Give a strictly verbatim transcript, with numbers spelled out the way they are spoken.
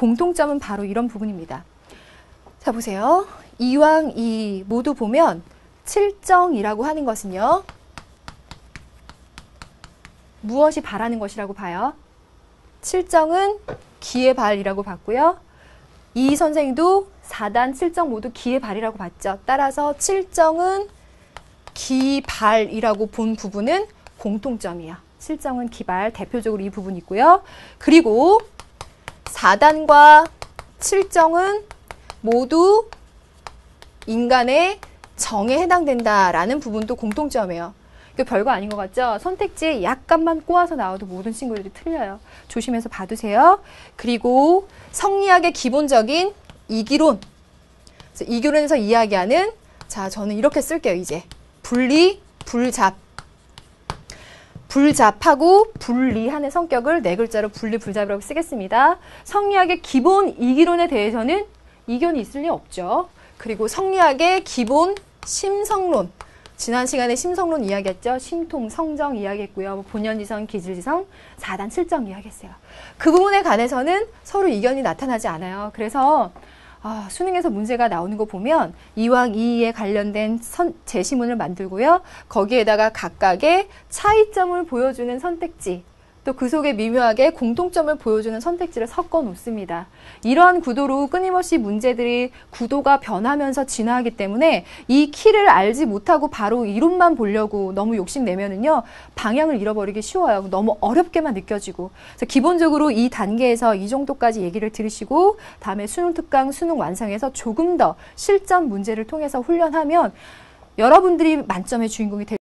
공통점은 바로 이런 부분입니다. 자, 보세요. 이왕 이 모두 보면 칠정이라고 하는 것은요. 무엇이 바라는 것이라고 봐요? 칠정은 기의 발이라고 봤고요. 이 선생님도 사 단 칠정 모두 기의 발이라고 봤죠. 따라서 칠정은 기발이라고 본 부분은 공통점이에요. 칠정은 기발, 대표적으로 이 부분이 있고요. 그리고 사 단과 칠정은 모두 인간의 정에 해당된다라는 부분도 공통점이에요. 이거 별거 아닌 것 같죠? 선택지에 약간만 꼬아서 나와도 모든 친구들이 틀려요. 조심해서 봐두세요. 그리고 성리학의 기본적인 이기론. 이기론에서 이야기하는, 자, 저는 이렇게 쓸게요, 이제. 분리, 불잡. 불잡하고 분리하는 성격을 네 글자로 분리, 불잡이라고 쓰겠습니다. 성리학의 기본 이기론에 대해서는 이견이 있을 리 없죠. 그리고 성리학의 기본 심성론. 지난 시간에 심성론 이야기했죠. 심통, 성정 이야기했고요. 뭐 본연지성, 기질지성, 사 단 칠정 이야기했어요. 그 부분에 관해서는 서로 이견이 나타나지 않아요. 그래서 아, 수능에서 문제가 나오는 거 보면 이왕 이에 관련된 선, 제시문을 만들고요. 거기에다가 각각의 차이점을 보여주는 선택지, 또 그 속에 미묘하게 공통점을 보여주는 선택지를 섞어 놓습니다. 이러한 구도로 끊임없이 문제들이 구도가 변하면서 진화하기 때문에 이 키를 알지 못하고 바로 이론만 보려고 너무 욕심내면은요, 방향을 잃어버리기 쉬워요. 너무 어렵게만 느껴지고. 그래서 기본적으로 이 단계에서 이 정도까지 얘기를 들으시고 다음에 수능 특강, 수능 완성에서 조금 더 실전 문제를 통해서 훈련하면 여러분들이 만점의 주인공이 될